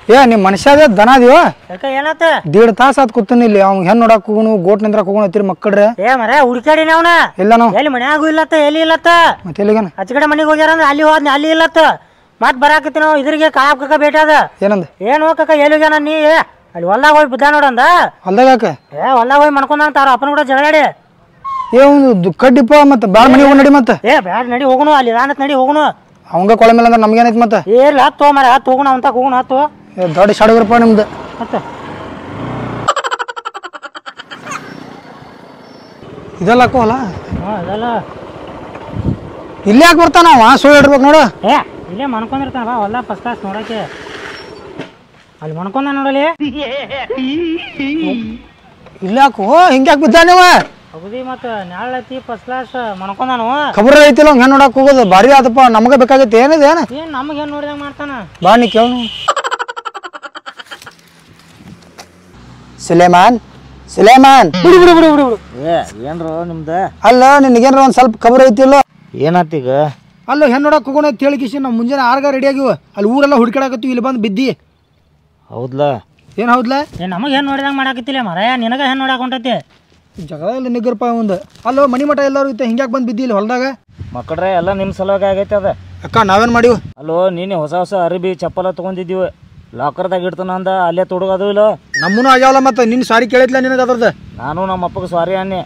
ಏ ನಿಮ್ಮ ಮನುಷ್ಯದ ದನ ಅದೀವ ಯಾಕೆ ಏನಾತ ದೀಡ್ ತಾಸ ಆತ್ ಕೂತನ ಇಲ್ಲಿ ಅವ್ನು ಹೆಣ್ಣು ನೋಡಕ್ ಹೋಗುನು ಗೋಟ್ ನಿಂದ್ರ ಹೋಗುಣತ್ತೀರಿ ಮಕ್ಕಳ್ರೆ ಏ ಮರ ಹುಡುಕಾಡಿನ ಅವನ ಇಲ್ಲ ನಾವು ಎಲ್ಲಿ ಮನ್ಯಾಗೂ ಇಲ್ಲತ್ತ ಎಲ್ಲಿ ಇಲ್ಲತ್ತ ಮತ್ತೆ ಎಲ್ಲಿಗೇನ ಆಚೆ ಕಡೆ ಮನೆಗೆ ಹೋಗ್ಯಾರ ಅಂದ್ರೆ ಅಲ್ಲಿ ಹೋದ್ನಿ ಅಲ್ಲಿ ಇಲ್ಲತ್ತ ಮತ್ ಬರಾಕತ್ತಿ ನಾವು ಇದ್ರಿಗೆ ಕಾಳಪ್ ಕಕ್ಕ ಭೇಟಿ ಅದ ಏನಂದ ಏನು ಕಕ್ಕ ಎಲ್ಲಿ ಹೋಗ್ಯಾನ ನೀ ಅಲ್ಲಿ ಹೊಲ್ದಾಗ ಹೋಗಿ ಬಿದ್ದ ನೋಡಂದ ಹೊಲ್ದಾಗ ಯಾಕೆ ಏ ಹೊಲ್ದಾಗ ಹೋಗಿ ಮನ್ಕೊಂಡ ತಾರ ಅಪ್ಪನ ಕೂಡ ಜಗಳಾಡಿ ಏ ಒಂದು ಕಡ್ಡಿಪ್ಪ ಮತ್ತೆ ಬಾಳ ಮನೆ ಹೋಗಿ ನಡಿ ಮತ್ತೆ ಏ ಬ್ಯಾಡ ನಡಿ ಹೋಗುನು ಅಲ್ಲಿ ರಾನತ್ ನಡಿ ಹೋಗುನು ಅವಂಗ ಕೊಳ ಮೇಲೆ ಅಂದ್ರೆ ನಮ್ಗೇನೈತಿ ಮತ್ತೆ ಏರ್ಲಿ ಹತ್ತು ಮರ ಹತ್ತು ಹೋಗುಣ ಅಂತ ಹೋಗುಣ ಹತ್ತು ದೊಡ್ಡ ಶಾಡುಗರಪ್ಪ ನಿಮ್ದು ಮತ್ತೆ ಇದೆಲ್ಲ ಹಾಕೋಲ್ಲ ಇದೆಲ್ಲ ಇಲ್ಲಿ ಯಾಕೆ ಬರ್ತಾನ ಅವ ಸುಳ್ಳು ಇಡ್ಬೇಕು ನೋಡು ಏ ಇಲ್ಲೇ ಮನ್ಕೊಂಡಿರ್ತಾನ ಬಾ ಹೊಲ್ದಾಗ ಫಸ್ಟ್ ಕ್ಲಾಸ್ ನೋಡಕ್ಕೆ ಅಲ್ಲಿ ಮನ್ಕೊಂಡ ನೋಡಲಿ ಇಲ್ಲಿ ಯಾಕೋ ಹಿಂಗೆ ಯಾಕೆ ಬಿದ್ದ ನೀವು ಹೌದಿ ಮತ್ತೆ ನಾಳತಿ ಫಸ್ಟ್ ಕ್ಲಾಸ್ ಮನ್ಕೊಂಡಾನು ಖಬರ್ ಐತಿಲ್ಲ ಹೆಣ್ಣು ನೋಡಕ್ ಹೋಗೋದು ಭಾರಿ ಆತಪ್ಪ ನಮಗೆ ಬೇಕಾಗೈತೆ ಏನಿದೆ ಏನ ಏನ್ ನಮ್ಗೆ ಏನ್ ನೋಡಿದಂಗ ಮಾಡ್ತಾನ ಬಾ ನೀ ಕೇಳು ಸುಲೇಮಾನ್ ಬಿಡು ಬಿಡು ಬಿಡು ಬಿಡು ಬಿಡು ಏ ಏನ್ರು ನಿಮ್ದ ಅಲ್ಲ ನಿನಗೇನ್ರ ಒಂದ್ ಸ್ವಲ್ಪ ಖಬರ್ ಐತಿಲ್ಲ ಏನಾತೀಗ ಅಲ್ಲ ಹೆಣ್ಣು ನೋಡಕ್ ಹೋಗೋಣ ಅಂತ ಹೇಳಿಕಿಸಿ ನಾವು ಮುಂಜಾನೆ 6 ರೆಡಿ ಆಗಿವ ಅಲ್ಲಿ ಊರೆಲ್ಲ ಹುಡುಕಾಡಕತ್ತೀವಿ ಇಲ್ಲಿ ಬಂದು ಬಿದ್ದಿ ಹೌದ್ಲ ಏನು ಹೌದ್ಲ ಏನ್ ನಮಗೆ ಏನ್ ನೋಡಿದಂಗ ಮಾಡಾಕತ್ತಿಲ್ಲ ಮರಯ ನಿನಗ ಏನ್ ನೋಡಕ್ ಹೊಂಟೈತಿ ಜಗಳ ಇಲ್ಲ ನಿಗ್ಗರಪ್ಪ ಒಂದು ಅಲ್ಲೋ ಮನಿ ಮಠ ಎಲ್ಲರೂ ಇತ್ತು ಹಿಂಗ್ಯಾಕೆ ಬಂದು ಬಿದ್ದಿ ಇಲ್ಲಿ ಹೊಲ್ದಾಗ ಮಕ್ಕಳ್ರೆ ಎಲ್ಲ ನಿಮ್ಮ ಸಲುವಾಗಿ ಆಗೈತೆ ಅದ ಅಕ್ಕ ನಾವೇನು ಮಾಡಿವು ಅಲ್ಲೋ ನೀನೆ ಹೊಸ ಹೊಸ ಅರಿಬಿ ಚಪ್ಪಲ ತೊಗೊಂಡಿದ್ದೀವಿ ಲಾಕರ್ದಾಗ ಇಡ್ತಾನ ಅಂದ ಅಲ್ಲೇ ತೊಡಗೋದು ಇಲ್ಲ ನಮ್ಮೂ ಆಗ್ಯಾವಲ್ಲ ಮತ್ತೆ ನಿನ್ನ ಸಾರಿ ಕೇಳಿದ್ಲ ನಿನಗೆ ಅದ್ರದ್ದು ನಾನು ನಮ್ಮ ಅಪ್ಪಗೆ ಸಾರಿ ಅನ್ನಿ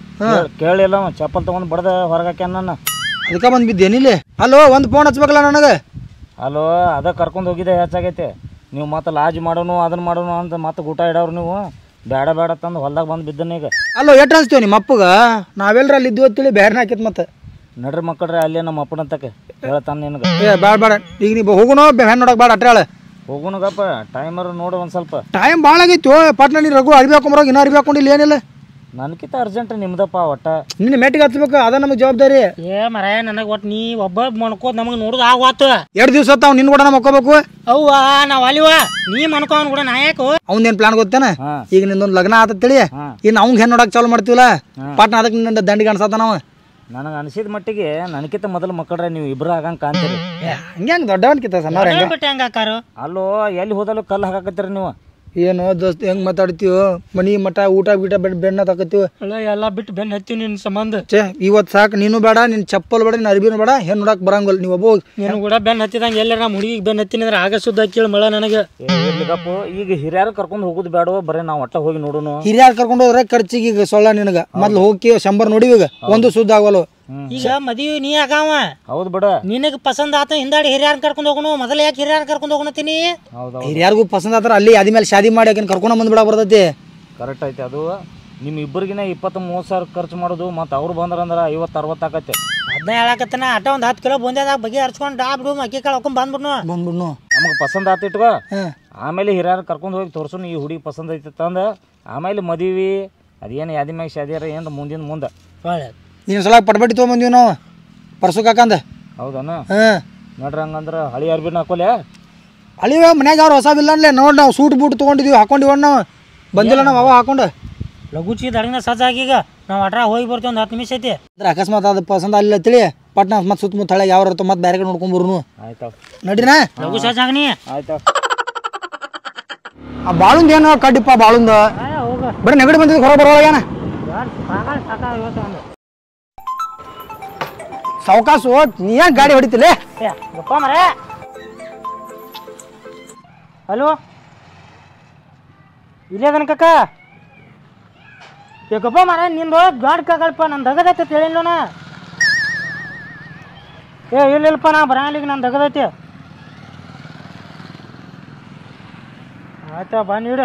ಕೇಳಿಲ್ಲ ಚಪ್ಪಲ್ ತೊಗೊಂಡು ಬಡ್ದ ಹೊರಗಾಕ್ಯ ನನ್ನ ಅದಕ್ಕೆ ಬಂದು ಬಿದ್ದೇನಿಲ್ಲಿ ಅಲ್ಲೋ ಒಂದು ಫೋನ್ ಹಚ್ಬೇಕಲ್ಲ ನನಗೆ ಅಲ್ಲೋ ಅದ ಕರ್ಕೊಂಡು ಹೋಗಿದ್ದೆ ಹೆಚ್ಚಾಗೈತೆ ನೀವು ಮತ್ತೆ ಲಾಜ್ ಮಾಡೋನು ಅದನ್ನ ಮಾಡೋನು ಅಂತ ಮತ್ತೆ ಊಟ ಇಡೋರು ನೀವು ಬೇಡ ಬೇಡ ತಂದು ಹೊಲ್ದಾಗ ಬಂದು ಬಿದ್ದನ ಈಗ ಅಲ್ಲೋ ಎಷ್ಟು ಅನ್ಸ್ತೀವಿ ನಿಮ್ಮ ಅಪ್ಪಗ ನಾವೆಲ್ಲರ ಅಲ್ಲಿ ಇದ್ದು ಅಂತೇಳಿ ಬೇರೆ ಹಾಕಿತ್ ಮತ್ತೆ ನಡ್ರಿ ಮಕ್ಕಳ್ರೆ ಅಲ್ಲೇ ನಮ್ಮ ಅಪ್ಪನಂತಕ್ಕೆ ಹೇಳ್ತಾನೆ ನಿನಗೆ ಏ ಬೇಡ ಈಗ ನೀವು ಹೋಗುನೋ ಹೆಣ್ಣು ನೋಡಕ್ ಬೇಡ ಅಟ್ರಾಳ ಹೋಗುಣಗಪ್ಪ ಟೈಮರ್ ನೋಡು ಒಂದು ಸ್ವಲ್ಪ ಟೈಮ್ ಭಾಳ ಆಗೈತಿ ಪಾಟ್ನ ನೀನು ರಘು ಅರ್ಬಿ ಹಾಕೊಂಬರೋಗಿ ಇನ್ನೂ ಅರ್ಬಿ ಹಾಕೊಂಡಿಲ್ಲ ಏನಿಲ್ಲ ನನಗಿಂತ ಅರ್ಜೆಂಟ್ ನಿಮ್ದಪ್ಪ ಒಟ್ಟ ನಿನ್ನ ಮೆಟ್ಟಿಗೆ ಹಚ್ಬೇಕು ಅದ ನಮಗೆ ಜವಾಬ್ದಾರಿ ಏ ಮರಯ ನನಗೆ ಒಟ್ಟು ನೀ ಒಬ್ಬ ಮನ್ಕೋದ್ ನಮಗೆ ನೋಡುದು ಆಗೋತು 2 ದಿವಸ ಅವ್ನು ನಿನ್ನ ಕೂಡ ಮಕ್ಕೋಬೇಕು ಅವ್ವ ನಾವ್ ಅಲ್ಲಿವ ನೀ ಮನ್ಕೋನ್ ಕೂಡ ನಾ ಯಾಕು ಅವ್ನೇನು ಪ್ಲಾನ್ ಗೊತ್ತೇನ ಈಗ ನಿಂದೊಂದು ಲಗ್ನ ಆತೇಳಿ ಇನ್ನು ಅವ್ಗೆ ಹೆಣ್ಣು ನೋಡಕ್ ಚಾಲು ಮಾಡ್ತೀವಲ್ಲ ಪಾಟ್ನ ಅದಕ್ಕೆ ನಿನ್ನ ದಂಡಿಗೆ ಅನ್ಸತ್ತ ನಾವು ನನಗೆ ಅನಿಸಿದ ಮಟ್ಟಿಗೆ ನನಗಿಂತ ಮೊದಲು ಮಕ್ಕಳ್ರೆ ನೀವು ಇಬ್ಬರು ಆಗಂಗೆ ಕಾಣ್ತೀರಿ ಹಂಗೆ ಹಂಗೆ ದೊಡ್ಡವನ್ಕಿತ್ತ ಸಣ್ಣವ್ರ ಹೆಂಗೆ ಬಿಟ್ಟು ಹೆಂಗ ಹಾಕಾರು ಅಲ್ಲೋ ಎಲ್ಲಿ ಹೋದಲ್ಲೂ ಕಲ್ಲು ಹಾಕತ್ತೀರಿ ನೀವು ಏನು ದೋಸ್ತ್ ಹೆಂಗೆ ಮಾತಾಡ್ತೀವೋ ಮನಿ ಮಠ ಊಟ ಗೀಟ ಬೆಣ್ಣ ತಗೋತೀವಿ ಎಲ್ಲ ಬಿಟ್ಟು ಬೆನ್ನ ಹತ್ತಿ ನಿನ್ ಸಂಬಂಧ ಛೇ ಇವತ್ತು ಸಾಕು ನೀನು ಬೇಡ ನಿನ್ನ ಚಪ್ಪಲ್ ಬೇಡ ನಿನ್ನ ಅರ್ಬಿನೂ ಬೇಡ ಹೆಣ್ಣು ನೋಡಕ್ ಬರಂಗಲ್ಲ ನೀವು ಒಬ್ಬ ನೀನು ಕೂಡ ಬೆನ್ನ ಹತ್ತಿದಂಗೆ ಎಲ್ಲರ ನಮ್ಮ ಹುಡುಗಿಗೆ ಬೆನ್ನ ಹತ್ತಿನ ಅಂದ್ರೆ ಆಗ ಸುದ್ದ ಕೇಳಿ ಮಳ ನನಗೆ ಇರ್ಲಿಗಪ್ಪ ಈಗ ಹಿರಿಯರು ಕರ್ಕೊಂಡು ಹೋಗೋದು ಬೇಡವೋ ಬರೀ ನಾವು ಒಟ್ಟ ಹೋಗಿ ನೋಡೋನು ಹಿರಿಯರ್ ಕರ್ಕೊಂಡು ಹೋದ್ರೆ ಖರ್ಚಿಗೆ ಈಗ ಸೊಳ್ಳ ನಿನಗೆ ಮೊದ್ಲು ಹೋಗಿ 100 ನೋಡಿವಿ ಈಗ ಒಂದು ಸುದ್ದ ಆಗವಲ್ಲ ಈಗ ಮದುವೆ ನೀ ಆಗಾವ ಹೌದು ಬಿಡ ನಿನಗೆ ಪಸಂದ್ ಆತ ಹಿಂದಾಡಿ ಹಿರಿಯರ್ ಕರ್ಕೊಂಡು ಹೋಗೋಣ ಮೊದಲ ಯಾಕೆ ಹಿರಿಯರ್ ಕರ್ಕೊಂಡು ಹೋಗೋಣತೀನಿ ಹಿರಿಯರ್ಗೂ ಪಸಂದ್ ಆತರ ಅಲ್ಲಿ ಅದಿ ಮೇಲೆ ಶಾದಿ ಮಾಡಿ ಯಾಕೆ ಕರ್ಕೊಂಡು ಬಂದ್ಬಿಡ ಬರ್ತೈತಿ ಕರೆಕ್ಟ್ ಐತೆ ಅದು ನಿಮ್ಮ ಇಬ್ಬರಿಗಿನ 20-30 ಸಾವಿರ ಖರ್ಚು ಮಾಡೋದು ಮತ್ತು ಅವ್ರು ಬಂದ್ರಂದ್ರೆ 50-60 ಆಕತ್ತೆ ಅದನ್ನ ಹೇಳಕತ್ತನ ಅಟ ಒಂದು 10 ಕಿಲೋ ಬಂದ್ಯಾದಾಗ ಬಗೆ ಹರ್ಚ್ಕೊಂಡು ಬಿಡು ಅಕ್ಕಿ ಕಾಳು ಹಾಕೊಂಡ್ ಬಂದ್ಬಿಡ್ನು ನಮಗೆ ಪಸಂದ್ ಆತಿಟ್ಕೋ ಆಮೇಲೆ ಹಿರಿಯರು ಕರ್ಕೊಂಡು ಹೋಗಿ ತೋರ್ಸೋನು ಈ ಹುಡುಗಿ ಪಸಂದ್ ಐತಿ ತಂದ ಆಮೇಲೆ ಮದುವೆ ಅದೇನು ಯಾದಿ ಮ್ಯಾಗ ಶಾದಿಯಾರ ಏನು ಮುಂದೆ ನೀನು ಸಲ ಪಟ್ಬಟ್ಟಿ ತೊಗೊಂಬಂದೀವಿ ನಾವು ಪರ್ಸು ಕಾಕಂದ ಹೌದನ ನೋಡ್ರಿ ಹಂಗಂದ್ರೆ ಹಳಿ ಅರ್ಬಿನ ಹಾಕೋಲೆ ಅಳಿವ ಮನ್ಯಾಗ ಅವ್ರು ಹೊಸವಿಲ್ಲ ಅನ್ಲೇ ನೋಡಿ ನಾವು ಸೂಟ್ ಬೂಟ್ ತೊಗೊಂಡಿದ್ದೀವಿ ಹಾಕೊಂಡಿವ ನಾವು ಬಂದಿಲ್ಲ ನಾವು ಅವ ಹಾಕೊಂಡು ಲಘುಚಿ ದಡಿನ ಸಜ್ಜಾಗಿ ಈಗ ನಾವು ಅಟ್ರಾ ಹೋಗಿ ಬರ್ತೀವಿ ಒಂದು 10 ನಿಮಿಷ ಐತಿ ಅಂದ್ರೆ ಅಕಸ್ಮಾತ್ ಅದು ಪಸಂದ ಅಲ್ಲ ತಿಳಿ ಪಟ್ನ ಮತ್ತೆ ಸುತ್ತಮುತ್ತ ಹಳೆ ಯಾವ ಇರ್ತೋ ಮತ್ತೆ ಬೇರೆ ಕಡೆ ನೋಡ್ಕೊಂಬರ್ನು ಆಯ್ತಾವ ನಡ್ರಿನಾ ಲಘು ಸಜ್ಜಾಗನಿ ಆಯ್ತಾವ ಆ ಬಾಳುಂದ ಏನು ಕಡ್ಡಿಪ್ಪ ಬಾಳುಂದ ಬರೀ ನೆಗಡಿ ಬಂದಿದ್ದು ಹೊರ ಬರೋಲ್ಲ ಏನ ಸಾವಕಾಸು ನೀ ಯಾಕೆ ಗಾಡಿ ಹೊಡಿತಿಲ್ಲ ಗಪ್ಪ ಮರ ಹಲೋ ಇಲ್ಲೇ ಅದನ ಕಕ್ಕ ಗಪ್ಪ ಮರ ನಿಂದು ಗಾಡಿ ಕಗಲ್ಪ ನಾನು ದಗದೈತೆ ಹೇಳಿಲ್ಲೋಣ ಇಲ್ಲಪ್ಪ ನಾ ಬರಂಗಿಲ್ಲ ನಾನು ದಗದೈತಿ ಆಯ್ತಾ ಬಾ ನೀಡು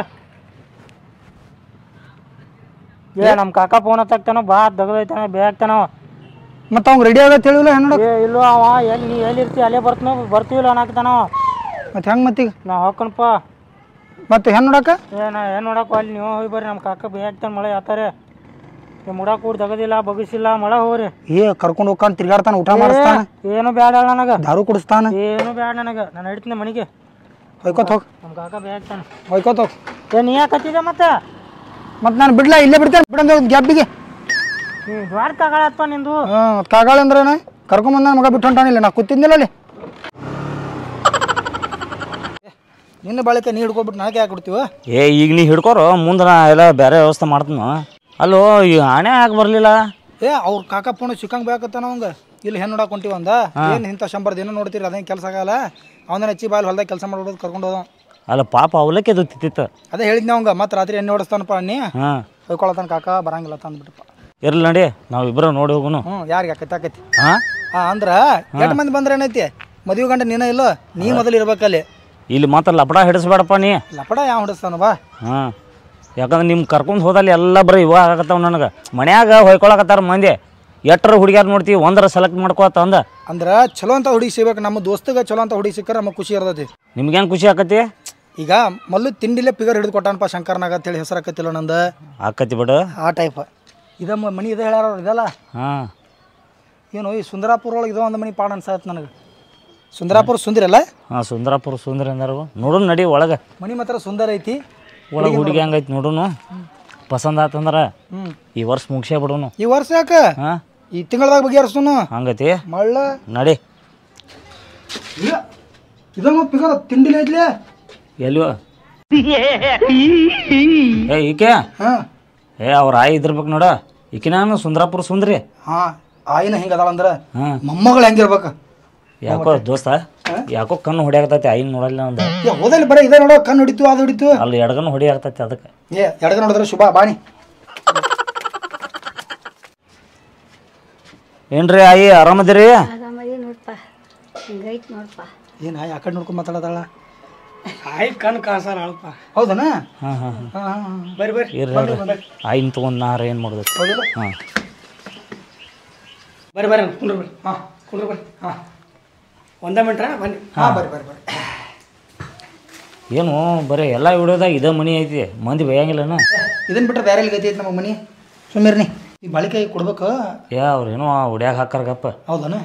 ನಮ್ಮ ಕಾಕ ಫೋನ್ ಹತ್ತಾಗ್ತಾನ ಬಾ ದಗದೈತಾನ ಬೇ ಆಗ್ತಾನವ ಮತ್ತೆ ಅವ್ನು ರೆಡಿ ಆಗತ್ತೆ ಹೇಳಿಲ್ಲ ಹೆಣ್ಣು ಇಲ್ವ ಅವ ಎಲ್ಲಿ ನೀ ಎಲ್ಲಿರ್ತಿ ಅಲ್ಲೇ ಬರ್ತೀವಿಲ್ಲ ಅನ್ನಕ್ತಾನವ ಮತ್ತೆ ಹೆಂಗೆ ಮತ್ತೀಗ ನಾ ಹೋಗ್ಕಣಪ್ಪ ಮತ್ತೆ ಹೆಣ್ಣು ನೋಡಕ ಏನು ನೋಡಕ್ಕ ಅಲ್ಲಿ ನೀವು ಹೋಗಿ ಬರ್ರಿ ನಮ್ಮ ಕಾಕ ಬೇ ಆಗ್ತಾನೆ ಮಳೆ ಆತಾರೆ ಮುಡಾಕ್ ಕೂಡ ದಗದಿಲ್ಲ ಬಗಸಿಲ್ಲ ಮಳೆ ಹೋಗ್ರಿ ಕರ್ಕೊಂಡು ಹೋಗ್ಕೊಂಡು ತಿರ್ಗಾಡ್ತಾನ ಊಟ ಮಾಡಿಸ್ತಾನ ಏನು ಬೇಡ ನನಗೆ ದಾರು ಕುಡಿಸ್ತಾನ ಏನು ಬೇಡ ನನಗೆ ನಾನು ಹಿಡ್ತೀನಿ ಮನೆಗೆ ಹೊಯ್ಕೋತ ಹೋಗಿ ನಮ್ಮ ಕಾಕ ಬೇ ಆಗ್ತಾನೆ ಹೊಯ್ಕೋತ ಹೋಗಿ ನೀ ಯಾಕೆ ಹತ್ತಿದೆ ಮತ್ತೆ ನಾನು ಬಿಡ್ಲಾ ಇಲ್ಲೇ ಬಿಡ್ತೇನೆ ಬಿಡಂದ ಗ್ಯಾಪಿಗೆ ನೀ ದ್ವಾರ ಕಾಗಳಪ್ಪ ನಿಂದು ಕಾಗಾಳ ಅಂದ್ರೇನ ಕರ್ಕೊಂಬಂದ ಮಗ ಬಿಟ್ಟು ಹೊಂಟಾನಿಲ್ಲ ನಾ ಕೂತಿದ್ದಿಲ್ಲ ಅಲ್ಲಿ ನಿನ್ನ ಬಾಳಿಕೆ ನೀ ಹಿಡ್ಕೊಬಿಟ್ಟು ನನಗೆ ಯಾಕೆ ಕೊಡ್ತೀವ? ಈಗ ನೀ ಹಿಡ್ಕೊರೋ, ಮುಂದೆ ನಾ ಎಲ್ಲ ಬೇರೆ ವ್ಯವಸ್ಥೆ ಮಾಡ್ತೀನಿ. ಅಲ್ಲೋ ಈ ಆಣೆ ಯಾಕೆ ಬರಲಿಲ್ಲ? ಅವ್ರ ಕಾಕ ಪೋಣ ಸಿಕ್ಕಂಗೆ ಬೇಕತ್ತಾನ ಅವಂಗ. ಇಲ್ಲಿ ಹೆಣ್ಣು ನೋಡಕ್ಕೆ ಹೊಂಟಿವ ಅಂದ. ಏನು ಇಂಥ 100 ದಿನ ನೋಡ್ತೀರಿ, ಅದೇನು ಕೆಲಸ ಆಗಲ್ಲ. ಅವನ ಹೆಚ್ಚಿ ಬಾಯಲ್ಲಿ ಹೊಲ್ದಾಗ ಕೆಲಸ ಮಾಡೋದು ಕರ್ಕೊಂಡು ಹೋದ. ಅಲ್ಲ ಪಾಪ ಅವಲಕ್ಕಿ ಅದು ತಿತ್ತಿತ್ತು. ಅದೇ ಹೇಳಿದ್ನಿ ಅವಂಗ. ಮತ್ತೆ ರಾತ್ರಿ ಎಣ್ಣೆ ಹೊಡಿಸ್ತಾನಪ್ಪ ಅನ್ನಿ ಹೊಯ್ಕೊಳತಾನ. ಕಾಕ ಬರಂಗಿಲ್ಲ ತಂದ್ಬಿಟ್ಟಪ್ಪ. ಇರ್ಲಿ ನಡಿ, ನಾವಿಬ್ಬರು ನೋಡಿ ಹೋಗುನು. ಯಾರಿಗೆ ಆಕೈತಿ ಹಾಂ ಅಂದ್ರೆ ಎಷ್ಟು ಮಂದಿ ಬಂದ್ರೆ ಏನೈತಿ? ಮದುವೆ ಗಂಡ ನೀನೇ ಇಲ್ಲ, ನೀ ಮೊದಲು ಇರ್ಬೇಕಲ್ಲಿ. ಇಲ್ಲಿ ಮಾತ್ರ ಲಪಡ ಹಿಡಿಸ್ಬೇಡಪ್ಪ ನೀ. ಲಪಡ ಯಾವ ಹಿಡಿಸ್ತಾನ ಬಾ. ಯಾಕಂದ್ರೆ ನಿಮ್ಗೆ ಕರ್ಕೊಂಡು ಹೋದಲ್ಲಿ ಎಲ್ಲ ಬರೀ ಇವಾಗ ಆಗತ್ತಾವ. ನನಗೆ ಮನ್ಯಾಗ ಹೊಯ್ಕೊಳಕತ್ತಾರ ಮಂದಿ. ಎಟ್ಟರ ಹುಡುಗ್ಯಾರ ನೋಡ್ತೀವಿ, ಒಂದರ ಸೆಲೆಕ್ಟ್ ಮಾಡ್ಕೋತ ಅಂದ. ಅಂದ್ರೆ ಚಲೋ ಅಂತ ಹುಡುಗಿ ಸಿಗ್ಬೇಕು. ನಮ್ಮ ದೋಸ್ತಗೆ ಚಲೋ ಅಂತ ಹುಡುಗಿ ಸಿಕ್ಕರೆ ನಮಗೆ ಖುಷಿ ಇರ್ತೈತಿ. ನಿಮ್ಗೇನು ಖುಷಿ ಆಕತಿ? ಈಗ ಮಲ್ಲು ತಿಂಡಿಲೇ ಪಿಗರ್ ಹಿಡಿದು ಕೊಟ್ಟಾನಪ್ಪ ಶಂಕರ್ನಾಗ ಅಂತೇಳಿ ಹೆಸರು ಆಕತಿಲ್ಲ ನಂದು. ಆಕತಿ ಬಿಡು. ಆ ಟೈಪ್ ಮನಿ ಇದೆ ಹೇಳ್ಯಾರ ಇದಲ್ಲ. ಏನು ಈ ಸುಂದರಾಪುರ ಒಳಗೆ ಇದೋ ಒಂದು ಮನಿ ಪಾಡ ಅನ್ಸಾಯ್ತು ನನಗೆ. ಸುಂದರಾಪುರ ಸುಂದರಲ್ಲ? ಸುಂದರಾಪುರ ಸುಂದರ ಅಂದಾರು. ನೋಡೋಣ ನಡಿ ಒಳಗೆ. ಮನಿ ಮಾತ್ರ ಸುಂದರ ಐತಿ. ಒಳಗೆ ಹುಡುಗಿ ಹಂಗೈತಿ ನೋಡೋನು. ಪಸಂದ್ ಆತಂದ್ರೆ ಈ ವರ್ಷ ಮುಗಿಸೇ ಬಿಡೋನು. ಈ ವರ್ಷ ಯಾಕೆ? ಈ ತಿಂಗಳದಾಗ ಬಗೆಹರಿಸೋನು. ಹಂಗೈತಿ ಮಳ್ಳ ನಡಿ. ಇದೊಂದು ಪಿಗರ್ ತಿಂಡಿಲೇ ಐತ್ಲಿ. ಎಲ್ವ ಈಕೆ? ಅವ್ರ ಆಯಿ ಇದ್ರಬೇಕು ನೋಡ. ಈಕೆ ನಾನು ಸುಂದರಾಪುರ ಸುಂದ್ರಿ. ಆಯಿನ ಹಿಂಗ ಅದಾಳ ಅಂದ್ರೆ ಮೊಮ್ಮಗಳು ಹೆಂಗಿರ್ಬೇಕು? ಯಾಕೋ ದೋಸ್ತ, ಯಾಕೋ ಕಣ್ಣು ಹೊಡಿಯಾಕತೈತಿ. ಆಯಿನ ನೋಡಲ್ಲ ಒಂದು ಹೋದಲ್ಲಿ ಬರೀ ಇದೇ ನೋಡೋ. ಕಣ್ಣು ಹೊಡಿತು, ಅದು ಹೊಡಿತು. ಅಲ್ಲಿ ಎಡಗನ್ನು ಹೊಡಿಯಾಕತೈತಿ. ಅದಕ್ಕೆ ಎಡಗ ನೋಡಿದ್ರೆ ಶುಭ. ಬಾಣಿ ಏನ್ರಿ ಆಯಿ, ಆರಾಮದಿರಿ? ಏನು ಆಯ್ ಆ ಕಡೆ ನೋಡ್ಕೊಂಡು ಮಾತಾಡೋದಾಳ? ಆಯ್ ಕಣ್ ಕಾಸಲ್ಲ ಅಳಪ್ಪ. ಹೌದನ? ಬರ್ರಿ ಆಯಿನ ತೊಗೊಂಡು ನಾರ ಏನು ಮಾಡೋದು? ಬರ್ರಿ ಕುಂಡ್ರಿ ಬರ್ರಿ. ಕುಂಡ್ರಿ ಬರ್ರಿ. ಒಂದೇ ಮಿನಿಟ್ರ ಬನ್ನಿ. ಬರ್ರಿ. ಏನು ಬರೀ ಎಲ್ಲ ವಿಡಿಯೋದಾಗ ಇದೇ ಮನಿ ಐತಿ, ಮಂದಿ ಬೇಯಂಗಿಲ್ಲನ? ಇದನ್ನ ಬಿಟ್ರೆ ಬೇರೆ ಎಲ್ಲಿ ಐತಿ ನಮ್ಮ ಮನಿ? ಸುಮ್ಮಿರ್ನಿ. ಈ ಬಾಳಿಕೆ ಕೊಡ್ಬೇಕು. ಅವ್ರೇನೋ ಹೊಡ್ಯಾಗ ಹಾಕಾರಗಪ್ಪ. ಹೌದನ?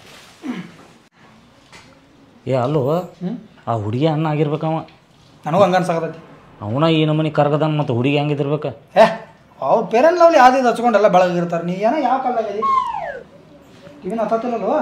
ಅಲ್ಲೋ ಆ ಹುಡುಗಿ ಅನ್ನ ಆಗಿರ್ಬೇಕವ. ನನಗೂ ಹಂಗ ಅನ್ಸಾಕತೈತಿ. ಅವನ ಈ ನಮ್ಮನಿ ಕರ್ಗದಾನ, ಮತ್ತು ಹುಡುಗಿ ಹೆಂಗಿದಿರ್ಬೇಕು? ಅವ್ರ ಪೇರೆಲ್ಲ ಅವ್ಲಿ ಯಾವ್ದು ಹಚ್ಕೊಂಡೆಲ್ಲ ಬೆಳಗಿರ್ತಾರೆ. ನೀ ಏನೋ ಯಾವ ಕಾಲಾಗದಿ ಇವನ್ ಹತ್ತಿಲ್ಲಲ್ವ?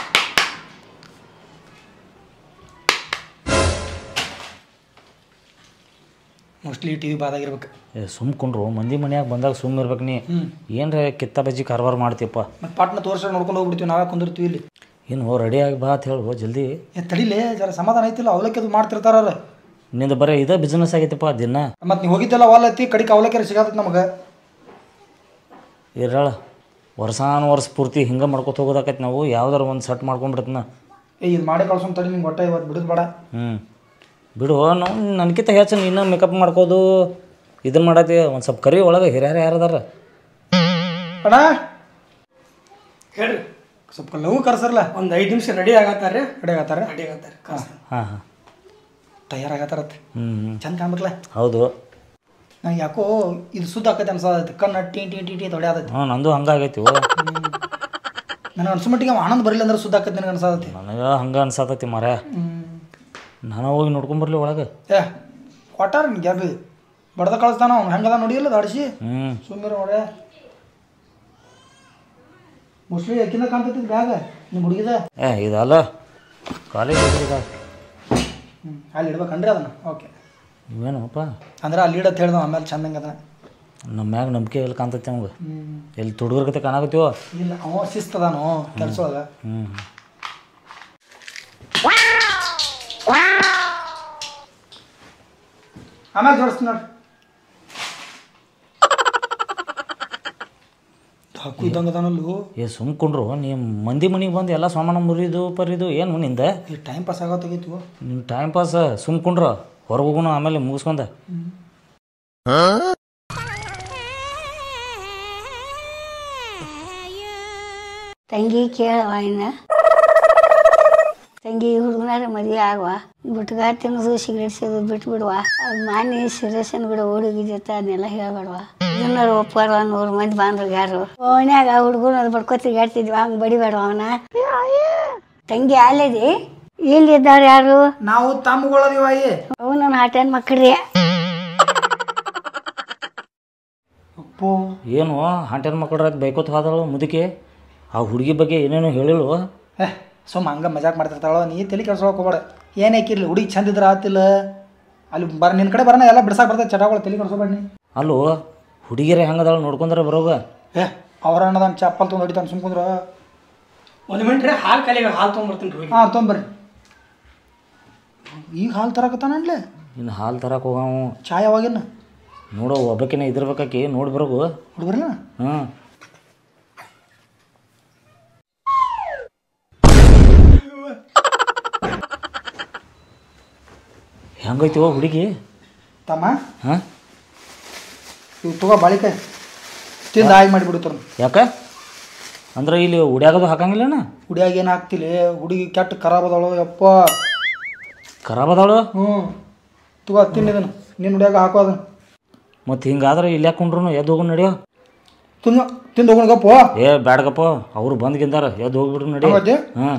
Mostly TV ಬಾದಾಗಿರ್ಬೇಕು. ಸುಮ್ಕೊಂಡ್ರು ಮಂದಿ ಮನ್ಯಾಗ ಬಂದಾಗ ಸುಮ್ಮ ಇರ್ಬೇಕು. ನೀ ಏನ್ರ ಕಿತ್ತ ಬಜ್ಜಿ ಕಾರ್ಬಾರ್ ಮಾಡ್ತೀಯಪ್ಪ. ಮತ್ತು ಪಾಟ್ನ ತೋರ್ಸ ನೋಡ್ಕೊಂಡು ಹೋಗ್ಬಿಡ್ತೀವಿ. ನಾವೇ ಕುಂದಿರ್ತೀವಿ ಇಲ್ಲಿ. ಏನು ರೆಡಿಯಾಗಿ ಬಾ ಅಂತ ಹೇಳು ಜಲ್ದಿ. ತಡಿಲೇ ಜರ ಸಮಾಧಾನ ಐತಿಲ್ಲ. ಅವಲಕ್ಕಿ ಅದು ಮಾಡ್ತಿರ್ತಾರ. ನಿಂದು ಬರೀ ಇದೇ ಬಿಸ್ನೆಸ್ ಆಗೈತಿಪ್ಪ ದಿನ. ಮತ್ತು ನೀವು ಹೋಗಿದ್ದೆಲ್ಲ ವಾಲ್ ಐತಿ ಕಡಿಕೆ ಅವಲಕ್ಕಿ ಸಿಗತ್ತೆ ನಮಗೆ. ಇರಾಳ ವರ್ಷ ಪೂರ್ತಿ ಹಿಂಗೆ ಮಾಡ್ಕೊತ ಹೋಗೋದಾಕೈತಿ. ನಾವು ಯಾವ್ದಾರ ಒಂದು ಸೆಟ್ ಮಾಡ್ಕೊಂಡ್ಬಿಡ್ತನ. ಇದು ಮಾಡಿ ಕಳ್ಸೊಂದು ತಡಿ. ನಿಮ್ಗೆ ಹೊಟ್ಟೆ ಇವತ್ತು ಬಿಡೋದು ಬೇಡ. ಬಿಡು. ನಾವು ನನಗಿಂತ ಹೆಚ್ಚು ಇನ್ನೂ ಮೇಕಪ್ ಮಾಡ್ಕೋದು ಇದನ್ನು ಮಾಡತ್ತಿ. ಒಂದು ಸ್ವಲ್ಪ ಕರಿ ಒಳಗೆ ಹಿರಿಯರು ಯಾರದಾರ ಅಣ್ಣ? ಹೇಳ್ರಿ. ಸ್ವಲ್ಪ ಲಘು ಕರ್ಸರ್ಲ. ಒಂದು 5 ನಿಮಿಷ ರೆಡಿ ಆಗತ್ತಾರೆ. ಹಾಂ ತಯಾರಾಗತ್ತಾರತ್ತೆ. ಚಂದ ಕಾಣ್ಬೇಕಲ್ಲ? ಹೌದು. ನಂಗೆ ಯಾಕೋ ಇದು ಸುದ್ದ ಆಕೈತೆ ಅನ್ಸತೈತಿ. ಕಣ್ಣು ಟಿ ತೊಡ್ಯಾದೈತಿ. ನಂದು ಹಂಗಾಗೈತಿ. ನನಗೆ ಅನ್ಸಮಟ್ಟಿಗೆ ಆನಂದ ಬರಲಿಲ್ಲ ಅಂದ್ರೆ ಸುದ್ದ ಆಕೈತಿ ನನಗೆ ಅನ್ಸತೈತಿ. ನನಗೆ ಹಂಗೆ ಅನ್ಸತೈತಿ ಮರ. ನಾನು ಹೋಗಿ ನೋಡ್ಕೊಂಬರ್ಲಿ ಒಳಗೆ. ಕೊಟ್ಟಾರ ನಿನ್ಗೆ ಯಾರು ಬಡ್ದ ಕಳಿಸ್ತಾನ. ಅವ್ನು ಹೆಂಗದ ನೋಡಿಲ್ಲ ದಾಡಿಸಿ. ಸುಮ್ಮನೆ ನೋಡ್ರೆ ಮೋಸ್ಟ್ಲಿ ಯಾಕಿಂದ ಕಾಣ್ತೈತಿ ಬ್ಯಾಗ ನಿಮ್ಮ ಹುಡುಗಿದ. ಇದಲ್ಲ ಕಾಲೇಜ್ ಹುಡುಗಿದ. ಅಲ್ಲಿ ಇಡ್ಬೇಕನ್ರಿ ಅದನ್ನು. ಓಕೆ. ಇವೇನಪ್ಪ ಅಂದ್ರೆ ಅಲ್ಲಿ ಇಡತ್ತೆ ಹೇಳ್ದ. ಆಮೇಲೆ ಚಂದಂಗೆ ಅದನ್ನ ನಮ್ಮ ಮ್ಯಾಗ ನಂಬಿಕೆ ಎಲ್ಲಿ ಕಾಣ್ತೈತಿ ಅವಂಗೆ? ಎಲ್ಲಿ ತುಡುಗರ್ಗತೆ ಕಾಣಾಕತ್ತೀವೋ? ಇಲ್ಲ, ಅವ ಶಿಸ್ತದಾನು ಕೆಲಸ ಒಳಗೆ. ಆಮೇಲೆ ಜೋಡಿಸ್ತೀನಿ ನೋಡ್ರಿ. ಹಾಕು ಇದ್ದಂಗೆ ಅದಾನಲ್ಲೂ. ಸುಮ್ಕೊಂಡ್ರು ನೀವು ಮಂದಿ ಮನೆಗೆ ಬಂದು ಎಲ್ಲ ಸಾಮಾನು ಮುರಿದು ಪರಿದು ಏನು ನಿಂದ? ಈ ಟೈಮ್ ಪಾಸ್ ಆಗೋತ್ತಾಗೈತಿ. ನಿಮ್ಮ ಟೈಮ್ ಪಾಸ್. ಸುಮ್ಕೊಂಡ್ರು ಹೊರಗೆ ಹೋಗೋಣ ಆಮೇಲೆ ಮುಗಿಸ್ಕೊಂಡ. ತಂಗಿ ಕೇಳವ ಇನ್ನ. ತಂಗಿ ಹುಡುಗನಾರ ಮದುವೆ ಆಗುವ. ಗುಟ್ಕ ತಿನ್ನೋದು ಸಿಗರೇಟ್ ಸೇದೋದು ಬಿಟ್ಬಿಡುವ. ಮಾನಿ ಸಿರೇಶನ್ ಕೂಡ ಹುಡುಗಿದತ್ತ ಅದನ್ನೆಲ್ಲ ಹೇಳ್ಬೇಡವ. ಇದನ್ನಾರು ಒಪ್ಪಾರವ. 100 ಮಂದಿ ಬಾಂದ್ರ ಯಾರು ಓಣ್ಯಾಗ ಹುಡುಗನ ಅದು ಬಡ್ಕೊತಿಗೆ ಆಡ್ತಿದ್ವಿ. ಹಂಗೆ ಬಡಿಬೇಡವ ಅವನ. ತಂಗಿ ಅಲ್ಲದಿ ಇಲ್ಲಿದ್ದಾರೆ ಯಾರು? ನಾವು ತಮ್ಮಗಳದಿವ. ಅವು ನನ್ನ ಹಾಟೇನ್ ಮಕ್ಕಳ್ರಿ. ಏನು ಹಾಂಟೇನ್ ಮಕ್ಕಳ್ರ ಬೈಕೋತ ಹೋದಳು ಮುದುಕಿ. ಆ ಹುಡುಗಿ ಬಗ್ಗೆ ಏನೇನು ಹೇಳಿಳು. ಸುಮ್ಮ ಹಂಗೆ ಮಜಾಕ್ ಮಾಡ್ತಿರ್ತಾಳ. ನೀ ತಲೆ ಕೆಡ್ಸೋಕೆ ಹೋಗ್ಬೇಡ. ಏನೇ ಹಾಕಿರ್ಲಿ ಹುಡುಗಿ ಚಂದ ಇದ್ರೆ ಆತಿಲ್ಲ. ಅಲ್ಲಿ ನಿನ್ನ ಕಡೆ ಬರೋಣ ಎಲ್ಲ ಬಿಡ್ಸಾಕ್ ಬರ್ತದೆ ಚಟಗಳು ತಲೆ ಕಡ್ಸೋಬೇಡಿ. ಅಲ್ಲೋ ಹುಡುಗಿರ ಹೆಂಗದಾಳ ನೋಡ್ಕೊಂಡ್ರೆ ಬರೋಗ. ಅವ್ರ ಅನ್ನೋದನ್ನ ಚಪ್ಪಲ್ ತೊಗೊಂಡು ಹೊಡಿತಾನೆ ಸುಮ್ಕುಂದ್ರ. ಒಂದು ಮಿನಿಟ್ ರೀ ಹಾಲು ಖಾಲಿ ಹಾಲು ತೊಗೊಂಬರ್ತೀನಿ ರೀ. ಹಾಂ ತೊಗೊಂಬರ್ರಿ. ಈಗ ಹಾಲು ತರಕತ್ತಾನನ್ಲೆ. ಇನ್ನು ಹಾಲು ತರಕ್ಕೆ ಹೋಗವು. ಚಾ ಯಾವಾಗಿನ ನೋಡೋ ಒಬ್ಬಕಿನ ಇದ್ರಬೇಕಾಕಿ ನೋಡಿ ಬರೋಗು. ಹುಡುಗರಲ್ಲ ಹ್ಞೂ ಹೆಂಗೈತಿವ ಹುಡುಗಿ ತಮ್ಮ. ಹಾಂ ಇವು ತಗೋ ಬಾಳಿಕಾಯಿ ತಿಂದು ಆಗಿ ಮಾಡಿಬಿಡ್ತಾರ. ಯಾಕೆ ಅಂದ್ರೆ ಇಲ್ಲಿ ಉಡ್ಯಾಗದು ಹಾಕಂಗಿಲ್ಲನ. ಹುಡಿಯಾಗ ಏನು ಹಾಕ್ತಿಲಿ ಹುಡುಗಿ ಕೆಟ್ಟ ಖರಾಬ್ ಅದಾಳು ಯಪ್ಪ. ಖರಾಬ್ ಅದಾಳು. ಹ್ಞೂ ತಗೋ ತಿನ್ನಿದನು ನಿನ್ನ ಹುಡಿಯಾಗ ಹಾಕೋ ಅದನ್ನು. ಮತ್ತು ಹಿಂಗಾದ್ರೆ ಇಲ್ಲಿ ಯಾಕೊಂಡ್ರು ಎದ್ದು ಹೋಗಿ ನಡಿಯೋ. ತಿಂದು ಹೋಗೋಣ ಗಪ್ಪ. ಬ್ಯಾಡಗಪ್ಪ ಅವ್ರು ಬಂದ್ಗಿಂದಾರ ಎದ್ದು ಹೋಗ್ಬಿಡ್ರು ನಡಿ. ಹಾಂ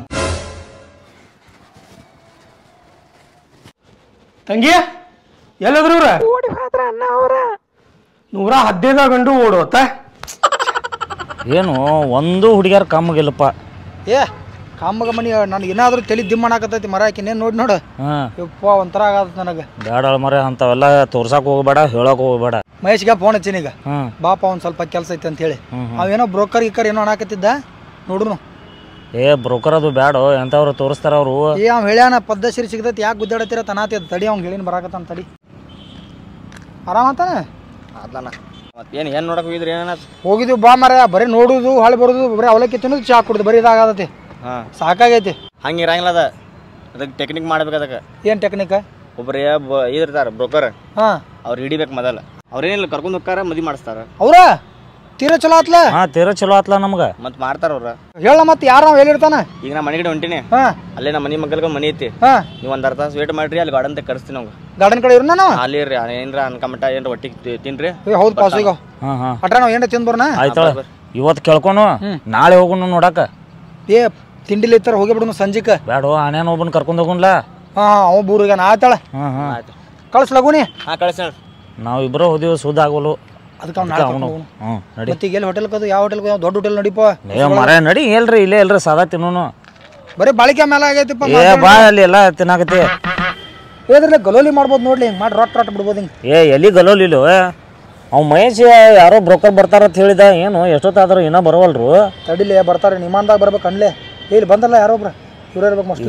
ತಂಗಿ ಎಲ್ಲಾದ್ರು ಇವ್ರ ಓಡಿ ಹೋದ್ರ ಅಣ್ಣ ಅವ್ರ 115 ಗಂಡು ಓಡೋತ. ಏನು ಒಂದು ಹುಡುಗಿಯಾರ ಕಮ್ಮಗಿಲ್ಲಪ್ಪ. ಕಾಮಗ ಮನಿ ನನಗೆ ಏನಾದರೂ ತಲೆ ದಿಮ್ ಮಾಡಾಕತ್ತೈತಿ ಮರ ಹಾಕಿನೇನು ನೋಡಿ ನೋಡು. ಹಾಂ ಯಪ್ಪ ಒಂಥರ ಆಗತ್ತ ನನಗೆ. ಬ್ಯಾಡ ಮರ ಅಂಥವೆಲ್ಲ ತೋರ್ಸಕ್ಕೆ ಹೋಗ್ಬೇಡ, ಹೇಳಕ್ಕೆ ಹೋಗ್ಬೇಡ. ಮಹೇಶ್ಗೆ ಫೋನ್ ಹಚ್ಚಿನೀಗ. ಹಾಂ ಬಾಪ ಒಂದು ಸ್ವಲ್ಪ ಕೆಲಸ ಐತೆ ಅಂತೇಳಿ. ಅವೇನೋ ಬ್ರೋಕರ್ ಗಿಕ್ಕರ್ ಏನೋ ಅನ್ನಾಕತ್ತಿದ್ದ ನೋಡ್ರು. ಬ್ರೋಕರ್ ಅದು ಬ್ಯಾಡ, ಎಂಥವ್ರು ತೋರಿಸ್ತಾರ ಅವರು. ಅವ್ನು ಹೇಳ್ಯಾನ ಪದ್ಧತಿ ಸಿಗ್ತೈತಿ ಯಾಕೆ ಗುದ್ದಾಡತ್ತೀರ ತನಾತಿ ಅದು ತಡಿ. ಅವ್ನು ಹೇಳಿನ ಬರಾಕತ್ತಾನ ತಡಿ. ಆರಾಮತ್ತಾನೆ ಅದ್ಲಾನ ಮತ್ತೇನು ಏನು ನೋಡಕ್ಕೆ ಹೋಗಿದ್ರಿ ಏನ ಹೋಗಿದ್ವಿ ಬಾ ಮರ. ಬರೀ ನೋಡುದು ಹಾಳು ಬರೋದು ಬರೀ ಅವಲಕ್ಕಿ ತಿನ್ನೋದು ಚಾ ಕುಡ್ದು ಬರೀ ಇದಾಗತೈತಿ. ಹಾಂ ಸಾಕಾಗೈತಿ. ಹಂಗೆ ಇರಂಗಿಲ್ಲ ಅದ ಅದಕ್ಕೆ ಟೆಕ್ನಿಕ್ ಮಾಡ್ಬೇಕು. ಅದಕ್ಕೆ ಏನು ಟೆಕ್ನಿಕ್? ಒಬ್ಬರು ಇದಿರ್ತಾರೆ ಬ್ರೋಕರ್, ಹಾಂ ಅವ್ರು ಹಿಡಿಬೇಕು ಮೊದಲು. ಅವ್ರೇನಿಲ್ಲ ಕರ್ಕೊಂಡು ಹೋಗ್ತಾರ ಮದುವೆ ಮಾಡಿಸ್ತಾರ. ಅವ್ರ ತೀರಾ ಚಲೋ ಆತ್ಲ. ಹಾಂ ತೀರ ಚಲೋ ಆತ್ಲ ನಮ್ಗೆ. ಮತ್ತೆ ಮಾಡ್ತಾರ ಅವ್ರ. ಹೇಳ ಮತ್ತೆ ಯಾರು ನಾವು ಹೇಳಿರ್ತಾನ. ಈಗ ನಾ ಮನೆ ಕಡೆ ಹೊಂಟೀನಿ. ಹಾಂ ಅಲ್ಲೇ ನಮ್ಮ ಮನೆ ಮಗ್ಗಲ್ಗೆ ಮನೆ ಐತಿ. ಹಾಂ ನೀವು ಒಂದು ಅರ್ಧ ತಾಸು ವೇಟ್ ಮಾಡ್ರಿ, ಅಲ್ಲಿ ಗಾರ್ಡನ್ ತಗ ಕರೆಸ್ತೀನಿ. ಅವ್ಗೆ ಗಾರ್ಡನ್ ಕಡೆ ಇರೋಣ ನಾವು. ಅಲ್ಲಿ ರೀ ಏನ್ರ ಅನ್ಕಮಟ ಏನ್ರ ಒಟ್ಟಿಗೆ ತಿನ್ರಿ. ಹೌದು ಪಾಸ್ ಈಗ ಹಾಂ ಹಾಂ ಅಟ್ರ ನಾವು ಏನ ತಿಂದು ಬರೋಣ. ಆಯ್ತಾಳ ಇವತ್ತು ಕೇಳ್ಕೊನು ನಾಳೆ ಹೋಗುನು ನೋಡಕ. ತಿಂಡಿಲಿ ಇತ್ತರ ಹೋಗಿ ಬಿಡೋಣ ಸಂಜಿಕ. ಬ್ಯಾಡ ಆನೇನು ಒಬ್ಬನ ಕರ್ಕೊಂಡು ಹೋಗುನ್ಲ. ಹಾಂ ಅವ ಬೂರಿಗೆ ಆತಾಳ. ಹಾಂ ಹಾಂ ಆಯ್ತು ಕಳಿಸ್ಲಾಗುನಿ. ಹಾಂ ಕಳಿಸ್ತೀನಿ. ನಾವು ಇಬ್ಬರು ಹೋದಿವಿ ಸುದ್ದ ಆಗವಲು. ಅದಕ್ಕೆ ಅವ್ನು ನಾಳೆ ಅವನು ಹ್ಞೂ ನಡಿ. ಮತ್ತೆ ಈಗ ಎಲ್ಲಿ ಹೋಟೆಲ್ ಕದು ಯಾವ ಹೋಟೆಲ್ ದೊಡ್ಡ ಹೋಟೆಲ್ ನಡಿಪ. ಮರ ನಡಿ ಎಲ್ರಿ ಇಲ್ಲೇ ಎಲ್ರಿ ಸಾದಾ ತಿನ್ನೋನು. ಬರೀ ಬಾಳಿಕೆ ಮೇಲೆ ಆಗೈತಿಪ್ಪ. ಬಾ ಅಲ್ಲಿ ಎಲ್ಲ ತಿನ್ನಾಕತಿ. ಇದ್ರಲ್ಲಿ ಗಲೋಲಿ ಮಾಡ್ಬೋದು ನೋಡ್ಲಿ. ಹಿಂಗೆ ಮಾಡಿ ರೊಟ್ಟ ಬಿಡ್ಬೋದು ಹಿಂಗೆ. ಎಲ್ಲಿ ಗಲೋಲಿಲ್ಲ ಅವ್ ಮಹೇಶ್ ಯಾರೋ ಬ್ರೋಕರ್ ಬರ್ತಾರಂತ ಹೇಳಿದ. ಏನು ಎಷ್ಟೊತ್ತಾದ್ರು ಇನ್ನೂ ಬರವಲ್ರು. ತಡಿಲಿ ಬರ್ತಾರೆ ನಿಮಾನ್ದಾಗ ಬರ್ಬೇಕು ಅನ್ಲೆ. ಇಲ್ಲಿ ಬಂದಲ್ಲ ಯಾರೊಬ್ರು ಇವ್ರು ಇರ್ಬೇಕು ಮೋಸ್ಟ್ಲಿ.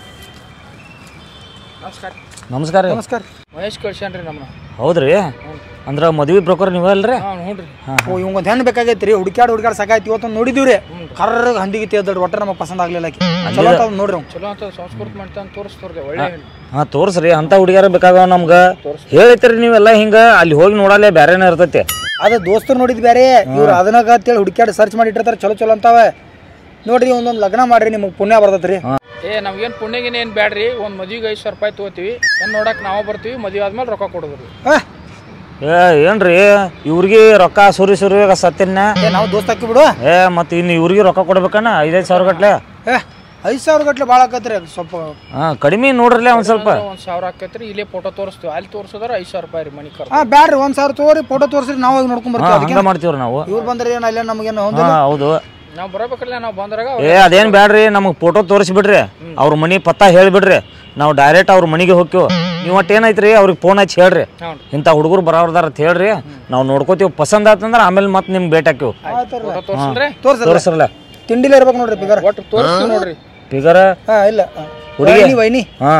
ನಮಸ್ಕಾರ. ನಮಸ್ಕಾರ ರೀ. ನಮಸ್ಕಾರ. ಮಹೇಶ್ ಕಳ್ಸ್ಯಾನ್ರಿ ನಮ್ಮನ್ನ. ಹೌದ್ರಿ ಅಂದ್ರೆ ಮದ್ವಿ ಬ್ರೋಕರ್ ನೀವೇ ಅಲ್ರಿ? ಹಾಂ ಹ್ಞೂ ರೀ. ಓ ಇವಂಗೊಂದು ಹೆಣ್ಣು ಬೇಕಾಗೈತಿ ರೀ. ಹುಡುಕ್ಯಾಡ್ ಸಾಕಾಯ್ತು. ಇವತ್ತು ನೋಡಿದೀವಿ ರೀ ಕರ್ರ ಹಂದಿಗೆ ತೇದಡ್ರಿ. ಒಟ್ಟ ನಮಗೆ ಪಸಂದ್ ಆಗ್ಲಿಲ್ಲ. ಚಲೋ ಅಂತ ನೋಡ್ರಿ ಅವ್ನು. ಚಲೋ ಅಂತ ಸಂಸ್ಕೃತಿ ಮಾಡ್ತಾನೆ ತೋರಿಸ್ತವ್ರಿಗೆ ಒಳ್ಳೆ ಹೆಣ್ಣು. ಹಾಂ ತೋರಿಸ್ರಿ ಅಂಥ ಹುಡುಗಿಯಾರ ಬೇಕಾಗ ನಮ್ಗೆ. ಹೇಳಿತ್ರಿ ನೀವೆಲ್ಲ ಹಿಂಗೆ ಅಲ್ಲಿ ಹೋಗಿ ನೋಡಲ್ಲೇ ಬೇರೆನೇ ಇರ್ತೈತಿ. ಅದೇ ದೋಸ್ತರು ನೋಡಿದ್ ಬೇರೆ. ಇವ್ರು ಅದನ್ನಾಗ ಅಂತೇಳಿ ಹುಡುಕ್ಯಾಡ್ ಸರ್ಚ್ ಮಾಡಿ ಇಟ್ಟಿರ್ತಾರೆ. ಚಲೋ ಚಲೋ ಅಂತಾವೆ ನೋಡ್ರಿ. ಒಂದೊಂದು ಲಗ್ನ ಮಾಡ್ರಿ ನಿಮಗೆ ಪುಣ್ಯ ಬರ್ತೈತ್ರಿ. ನಮ್ಗೇನು ಪುಣ್ಯಗಿನ ಏನು ಬ್ಯಾಡ್ರಿ. ಒಂದು ಮದುವೆಗೆ 5,000 ರೂಪಾಯಿ ತೊಗೋತೀವಿ. ಏನು ನೋಡಕ್ಕೆ ನಾವು ಬರ್ತೀವಿ. ಮದುವೆ ಆದ್ಮೇಲೆ ರೊಕ್ಕ ಕೊಡೋದ್ರಿ. ಏನ್ರಿ ಇವ್ರಿಗೆ ರೊಕ್ಕ ಸುರಿ ಸತ್ತಿನ. ನಾವು ದೋಸ್ತ ಹಾಕಿ ಬಿಡು. ಮತ್ತೆ ಇನ್ನು ಇವ್ರಿಗೆ ರೊಕ್ಕ ಕೊಡ್ಬೇಕಣ್ಣ 5,000 ಸಾವಿರ ಗಟ್ಲೆ. 5,000 ಗಟ್ಲೆ ಭಾಳ ಆಕತ್ರಿ. ಸ್ವಲ್ಪ ಹಾಂ ಕಡಿಮೆ ನೋಡ್ರಲ್ಲ ಒಂದು ಸ್ವಲ್ಪ. 1,000 ಆಕೈತ್ರಿ. ಇಲ್ಲೇ ಫೋಟೋ ತೋರಿಸ್ತೀವಿ. ಅಲ್ಲಿ ತೋರಿಸಿದ್ರೆ 5,000 ರೂಪಾಯಿ ರೀ ಮನೆ ಕರ್. ಬ್ಯಾಡ್ರಿ 1,000 ತಗೋರಿ. ಫೋಟೋ ತೋರಿಸ್ರಿ ನಾವು ಹೋಗಿ ನೋಡ್ಕೊಂಡ್ ಬರ್ತೀವಿ. ಹಂಗೆ ಮಾಡ್ತೀವ್ರಿ ನಾವು. ಇವ್ರು ಬಂದ್ರೆ ಏನು ಅಲ್ಲೇ ನಮಗೇನು. ಹೌದು ನಾವು ಬರಬೇಕಲ್ಲ. ನಾವು ಬಂದ್ರಾಗ ಅದೇನು ಬ್ಯಾಡ್ರಿ ನಮಗೆ ಫೋಟೋ ತೋರಿಸ್ಬಿಡ್ರಿ. ಅವ್ರ ಮನೆ ಪತ್ತ ಹೇಳಿಬಿಡ್ರಿ. ನಾವು ಡೈರೆಕ್ಟ್ ಅವ್ರ ಮನೆಗೆ ಹೋಗ್ತೀವಿ. ನೀವು ಒಟ್ಟು ಏನೈತ್ರಿ ಅವ್ರಿಗೆ ಫೋನ್ ಹಚ್ಚಿ ಹೇಳ್ರಿ ಇಂಥ ಹುಡುಗರು ಬರೋರ್ದಾರ ಅಂತ ಹೇಳ್ರಿ. ನಾವು ನೋಡ್ಕೋತೀವಿ. ಪಸಂದ್ ಆತಂದ್ರೆ ಆಮೇಲೆ ಮತ್ತೆ ನಿಮ್ಗೆ ಭೇಟಿ ಹಾಕಿವು. ತೋರಿಸ್ರಲ್ಲ. ತಿಂಡಿಲೇ ಇರ್ಬೇಕು ನೋಡ್ರಿ ಪಿಗರ್. ಒಟ್ಟು ತೋರಿಸ್ತೀವಿ ನೋಡ್ರಿ ಪಿಗರ್. ಇಲ್ಲ ಹುಡುಗಿ ವೈನಿ. ಹಾಂ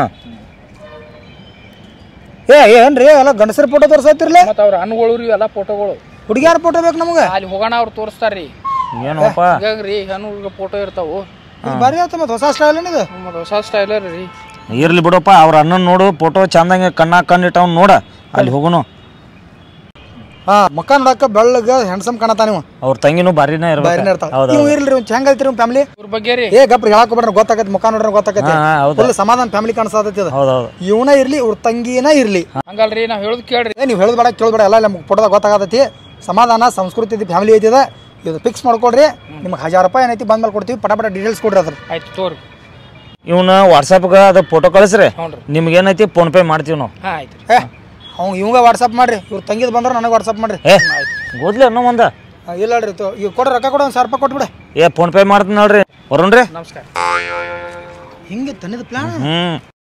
ಏನ್ರಿ ಎಲ್ಲ ಗಂಡಸರ ಫೋಟೋ ತೋರ್ಸತ್ತಿರ್ಲಿ. ಮತ್ತು ಅವ್ರ ಹಣ್ಣುಗಳು ಎಲ್ಲ ಫೋಟೋಗಳು. ಹುಡುಗಿಯಾರ ಫೋಟೋ ಬೇಕು ನಮ್ಗೆ. ಅಲ್ಲಿ ಹೋಗೋಣ ಅವ್ರು ತೋರಿಸ್ತಾರ್ರಿ. ಏನಪ್ಪ ಹಿಂಗಾಗಿ ಹಣ್ಣುಗಳಿಗೆ ಫೋಟೋ ಇರ್ತಾವು. ಬರೀ ಆತ ಮತ್ತೆ ಹೊಸ ಸ್ಟೈಲ್ ಏನಿದೆ. ಮತ್ತು ಹೊಸ ಸ್ಟೈಲರ್ ರೀ. ಇರ್ಲಿ ಬಿಡಪ್ಪ. ಅವ್ರ ಅಣ್ಣನ ನೋಡು ಫೋಟೋ ಚಂದಂಗೆ ಕಣ್ಣಿಟ್ಟು ಅವ್ನು ನೋಡ ಅಲ್ಲಿ ಹೋಗುನು. ಮಕ್ಕ ನೋಡಕ್ಕ ಬೆಳ್ಳಗ ಹ್ಯಾಂಡ್ಸಮ್ ಕಾಣತಾ ನೀವು. ಅವ್ರ ತಂಗಿನೂ ಬಾರಿನೇ ಇರ್ತಾವ. ನೀವು ಇರ್ಲಿ ಹೆಂಗ್ ಐತ್ರಿ ಫ್ಯಾಮಿಲಿ. ಇವ್ರ ಬಗ್ಗೆ ರೀ ಗಪ್ರಿ ಹೇಳಕ್ ಬಿಡ್ರಿ ಗೊತ್ತಾಗತ್ತೆ. ಮುಖ ನೋಡ್ರಿ ಗೊತ್ತಾಗತ್ತೆ. ಫುಲ್ ಸಮಾಧಾನ ಫ್ಯಾಮಿಲಿ ಕಾಣಿಸ್ತೈತಿ. ಇವನ ಇರ್ಲಿ ಇವ್ರ ತಂಗಿನ ಇರ್ಲಿ. ಹಂಗಲ್ರಿ ನಾವು ಹೇಳುದು ಕೇಳ್ರಿ. ನೀವು ಹೇಳೋದು ಬೇಡ ಕೇಳಬೇಡ. ಎಲ್ಲ ನಮ್ಗೆ ಫೋಟೋದಾಗ ಗೊತ್ತಾಗತೈತಿ. ಸಮಾಧಾನ ಸಂಸ್ಕೃತಿ ಐತಿ ಫ್ಯಾಮಿಲಿ ಐತಿದೆ. ಇದು ಫಿಕ್ಸ್ ಮಾಡ್ಕೊಡ್ರಿ. ನಿಮ್ಗೆ 1,000 ರೂಪಾಯಿ ಏನೈತಿ ಬಂದ್ಮೇಲೆ ಕೊಡ್ತೀವಿ. ಪಟ ಡೀಟೇಲ್ಸ್ ಕೊಡ್ರಿ ಅದ್ರ. ಆಯ್ತು ತೋರಿ. ಇವನ್ನ ವಾಟ್ಸಪ್ಗೆ ಅದು ಫೋಟೋ ಕಳಿಸ್ರಿ. ನಿಮ್ಗೇನೈತಿ ಫೋನ್ ಪೇ ಮಾಡ್ತೀವಿ ನಾವು. ಹಾಂ ಆಯ್ತು. ಅವ್ನು ಇವಂಗ ವಾಟ್ಸಪ್ ಮಾಡ್ರಿ. ಇವ್ರು ತಂಗಿದ್ ಬಂದ್ರೆ ನನಗೆ ವಾಟ್ಸಪ್ ಮಾಡ್ರಿ. ಗೊದ್ಲಿ ಅನ್ನೋ ಒಂದ ಇಲ್ಲ ರೀ. ಈಗ ಕೊಡ್ರಿ ರೊಕ್ಕ ಕೊಡ. 1,000 ರೂಪಾಯಿ ಕೊಟ್ಬಿಡ. ಫೋನ್ ಪೇ ಮಾಡ್ತೀನಿ ನೋಡ್ರಿ. ಬರೋಣ್ರಿ. ನಮಸ್ಕಾರ. ಹಿಂಗೆ ತನ್ನಿದ ಪ್ಲಾನ್.